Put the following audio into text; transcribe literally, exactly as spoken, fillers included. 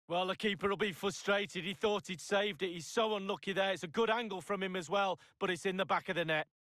Well, the keeper will be frustrated. He thought he'd saved it. He's so unlucky there. It's a good angle from him as well, but it's in the back of the net.